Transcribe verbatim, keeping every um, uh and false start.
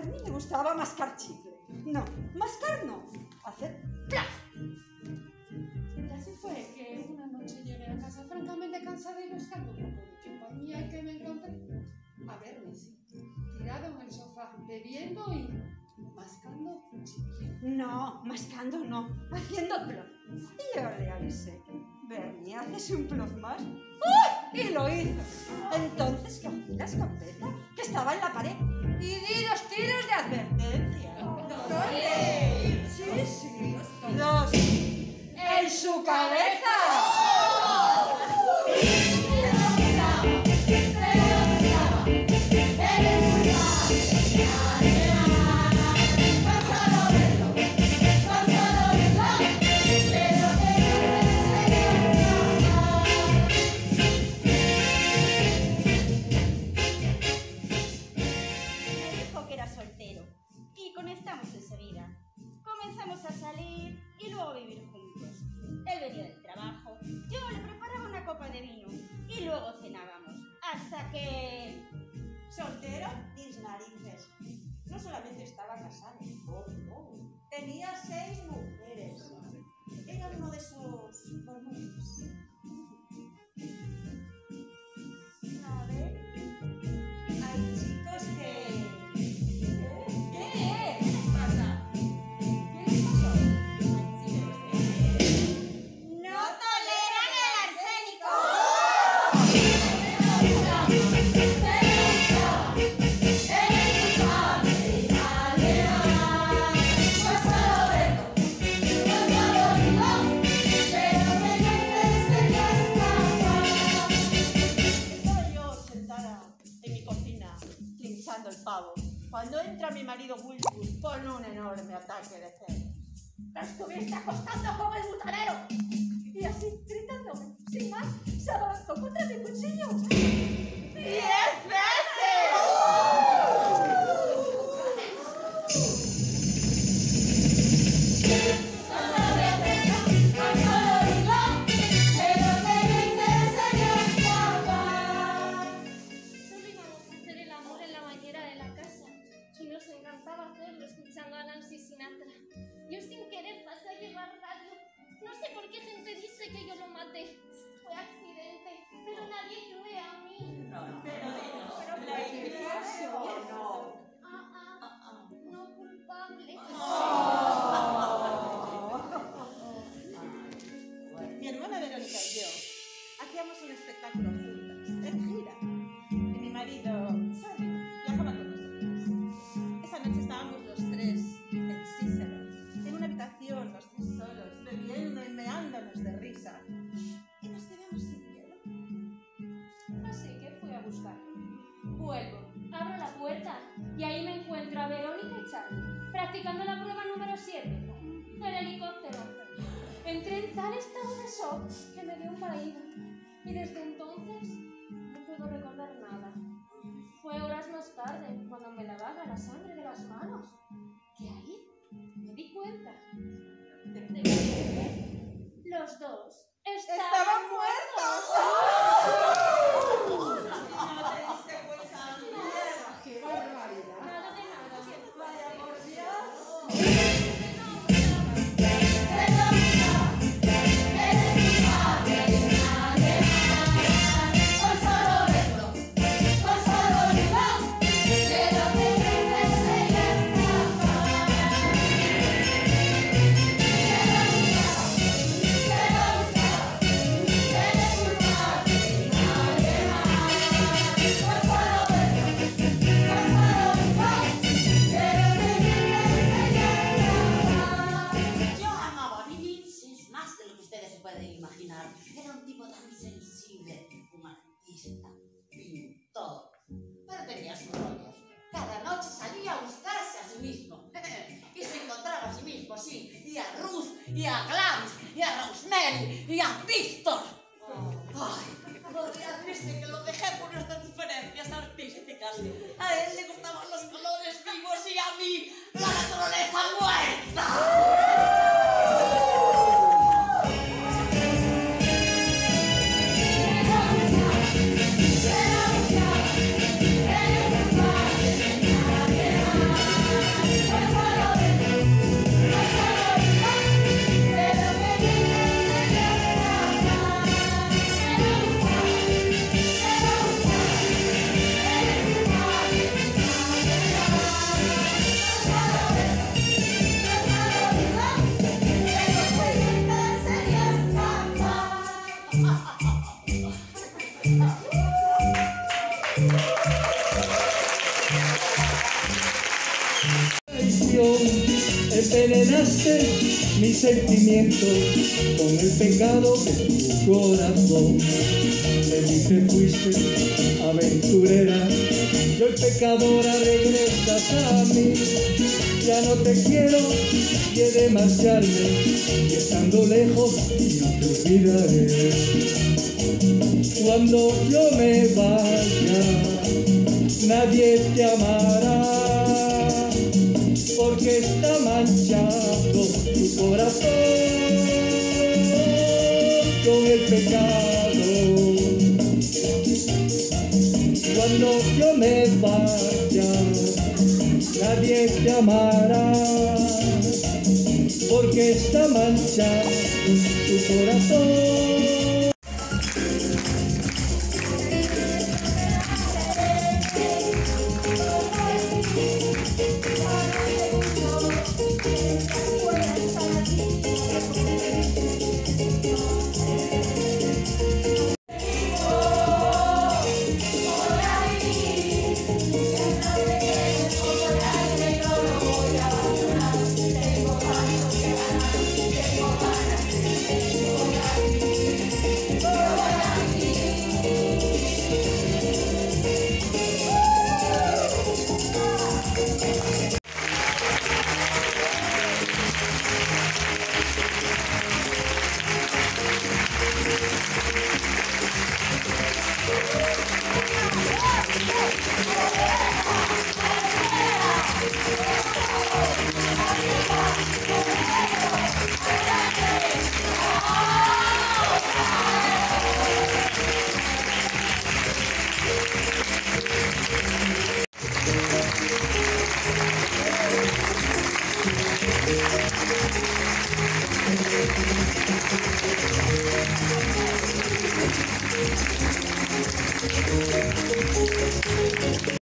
Bernie le gustaba mascar chicle. No, mascar no, hacer ¡plaf! Y así fue que una noche llegué a casa francamente cansada y buscando un poco de compañía y que me encontré a Bernie, sí, tirado en el sofá, bebiendo y mascando chicle. No, mascando no, haciendo plof. Y yo le avisé, Bernie, ¿haces un plof más? ¡Uy! Y lo hizo. Entonces cogí la escopeta que estaba en la pared y di dos tiros de advertencia. ¿Dónde? Sí, sí, dos. ¡En su cabeza! Estamos enseguida. Comenzamos a salir y luego a vivir juntos. Él venía del trabajo, yo le preparaba una copa de vino y luego cenábamos. Hasta que... ¿Soltero? Mis narices. No solamente estaba casado, oh, no. Tenía seis mujeres. Era uno de esos mormones. A ver, hay chicos que... Cuando entra mi marido Bulbul con un enorme ataque de celos. ¡Te estuviste acostando con el butanero! Y así, gritándome, sin más, se abalanzó contra mi cuchillo. ¡Diez veces! Escuchando a Nancy Sinatra. Yo sin querer pasé a llevar radio. No sé por qué gente dice que yo lo maté. Fue accidente, pero nadie cree a mí. No, no, pero no, pero la iglesia no. Ah, ah, no culpable. Mi hermana Verónica y yo hacíamos un espectáculo juntas, en gira. Y mi marido, Charlie, viajaba con nosotros. Esa noche estábamos los tres en Cícero, en una habitación, los tres solos, bebiendo y meándonos de risa. Y nos quedamos sin hielo. Así que fui a buscarlo. Vuelvo, abro la puerta y ahí me encuentro a Verónica y Charlie practicando la prueba número siete, el helicóptero. Entré en tal estado de shock que me dio un caído y desde entonces no puedo recordar nada. Fue horas más tarde cuando me lavaba la sangre de las manos que ahí me di cuenta de que los dos estaban, ¡Estaban muertos! ¡Oh! ¿No te diste cuenta? ¡Qué barbaridad! Nada de nada. Vaya por Dios. Era un tipo tan sensible, un artista, pintor, pero tenía sus rollos. Cada noche salía a buscarse a sí mismo y se encontraba a sí mismo, sí, y a Ruth, y a Gladys, y a Rosemary, y a Víctor. Ay, podría decirse que lo dejé por nuestras diferencias artísticas. A él le gustaban los colores vivos y a mí la naturaleza muerta. Yeah. Envenenaste mis sentimientos con el pecado de tu corazón. De mí te fuiste aventurera, yo el pecadora regresas a mí. Ya no te quiero y he de marcharme, y estando lejos yo te olvidaré. Cuando yo me vaya, nadie te amará, porque está manchado tu corazón con el pecado. Cuando yo me vaya, nadie te amará, porque está manchado tu corazón.